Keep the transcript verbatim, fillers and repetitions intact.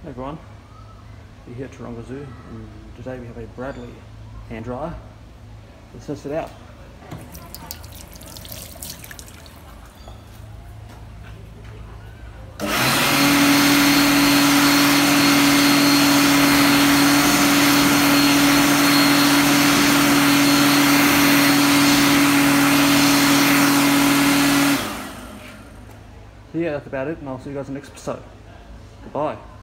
Hey everyone, we're here at Taronga Zoo, and today we have a Bradley hand dryer. Let's test it out. So yeah, that's about it, and I'll see you guys in the next episode. Goodbye.